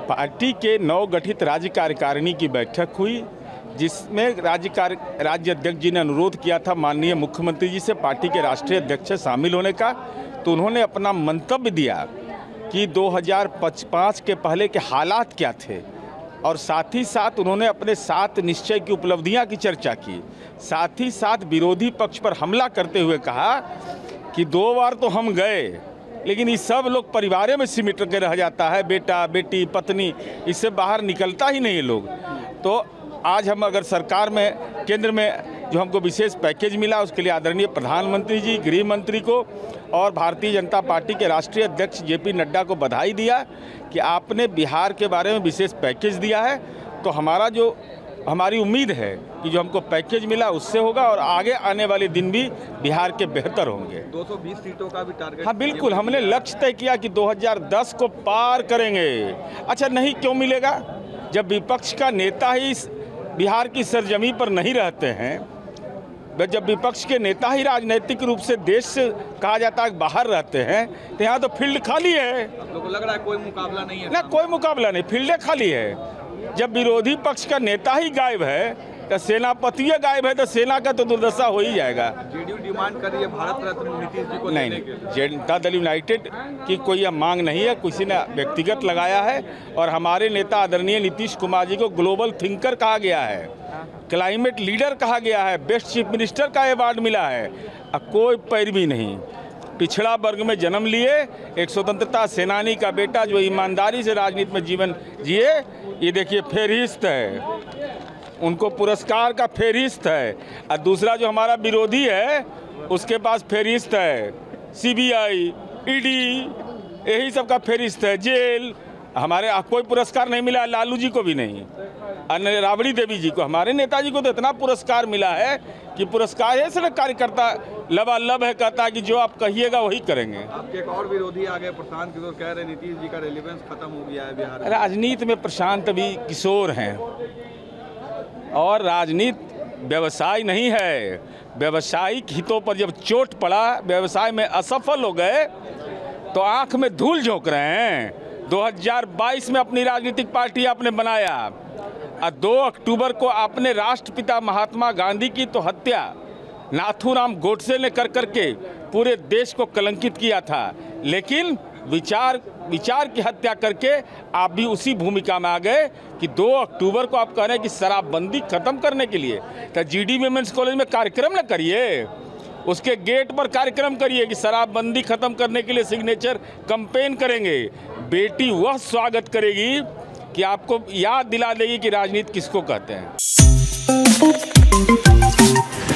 Party के नवगठित राज्य कार्यकारिणी की बैठक हुई, जिसमें राज्य अध्यक्ष जी ने अनुरोध किया था माननीय मुख्यमंत्री जी से पार्टी के राष्ट्रीय अध्यक्ष शामिल होने का। तो उन्होंने अपना मंतव्य दिया कि 2005 के पहले के हालात क्या थे, और साथ ही साथ उन्होंने अपने 7 निश्चय की उपलब्धियां की चर्चा की। साथ ही साथ विरोधी पक्ष पर हमला करते हुए कहा कि 2 बार तो हम गए, लेकिन ये सब लोग परिवारों में सिमट के रह जाता है, बेटा बेटी पत्नी, इससे बाहर निकलता ही नहीं लोग। तो आज हम अगर सरकार में केंद्र में जो हमको विशेष पैकेज मिला, उसके लिए आदरणीय प्रधानमंत्री जी, गृह मंत्री को और भारतीय जनता पार्टी के राष्ट्रीय अध्यक्ष जेपी नड्डा को बधाई दिया कि आपने बिहार के बारे में विशेष पैकेज दिया है। तो हमारी उम्मीद है कि जो हमको पैकेज मिला उससे होगा, और आगे आने वाले दिन भी बिहार के बेहतर होंगे। 220 सीटों का भी टारगेट? हाँ बिल्कुल, हमने लक्ष्य तय किया कि 2010 को पार करेंगे। अच्छा, नहीं क्यों मिलेगा? जब विपक्ष का नेता ही बिहार की सरजमी पर नहीं रहते हैं, जब विपक्ष के नेता ही राजनीतिक रूप से देश से कहा जाता है बाहर रहते हैं, तो यहाँ तो फील्ड खाली है। आप लोगों को लग रहा है कोई मुकाबला नहीं है? ना, कोई मुकाबला नहीं, फील्ड खाली है। जब विरोधी पक्ष का नेता ही गायब है, तो सेनापति गायब है, तो सेना का तो दुर्दशा हो ही जाएगा। जेडीयू डिमांड कर रही है भारत रत्न नीतीश जी को नहीं, जनता दल यूनाइटेड की कोई यह मांग नहीं है, किसी ने व्यक्तिगत लगाया है। और हमारे नेता आदरणीय नीतीश कुमार जी को ग्लोबल थिंकर कहा गया है, क्लाइमेट लीडर कहा गया है, बेस्ट चीफ मिनिस्टर का अवार्ड मिला है। कोई पैरवी नहीं, पिछड़ा वर्ग में जन्म लिए एक स्वतंत्रता सेनानी का बेटा जो ईमानदारी से राजनीति में जीवन जिए, ये देखिए फेरिस्त है, उनको पुरस्कार का फेरिस्त है। और दूसरा जो हमारा विरोधी है उसके पास फेरिस्त है सीबीआई, ईडी, यही सब का फेरिस्त है, जेल। हमारे कोई पुरस्कार नहीं मिला, लालू जी को भी नहीं, राबड़ी देवी जी को। हमारे नेताजी को तो इतना पुरस्कार मिला है कि पुरस्कार है, सिर्फ कार्यकर्ता लबालब है, कहता है कि जो आप कहिएगा वही करेंगे। आपके एक और विरोधी आ गए, प्रशांत किशोर, कह रहे नीतीश जी का रेलेवेंस खत्म हो गया है बिहार में। राजनीति में प्रशांत अभी किशोर हैं, और राजनीति व्यवसाय नहीं है। व्यवसायिक हितों पर जब चोट पड़ा, व्यवसाय में असफल हो गए, तो आंख में धूल झोंक रहे हैं। 2022 में अपनी राजनीतिक पार्टी आपने बनाया, और 2 अक्टूबर को आपने राष्ट्रपिता महात्मा गांधी की तो हत्या नाथूराम गोडसे ने कर करके पूरे देश को कलंकित किया था। लेकिन विचार की हत्या करके आप भी उसी भूमिका में आ गए कि 2 अक्टूबर को आप कह रहे हैं कि शराबबंदी खत्म करने के लिए, तो जीडी वुमेन्स कॉलेज में कार्यक्रम न करिए, उसके गेट पर कार्यक्रम करिए कि शराबबंदी खत्म करने के लिए सिग्नेचर कैंपेन करेंगे। बेटी वह स्वागत करेगी कि आपको याद दिला देगी कि राजनीति किसको कहते हैं।